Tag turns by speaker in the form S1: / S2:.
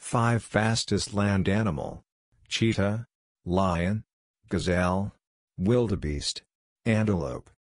S1: 5 Fastest land animal: cheetah, lion, gazelle, wildebeest, antelope.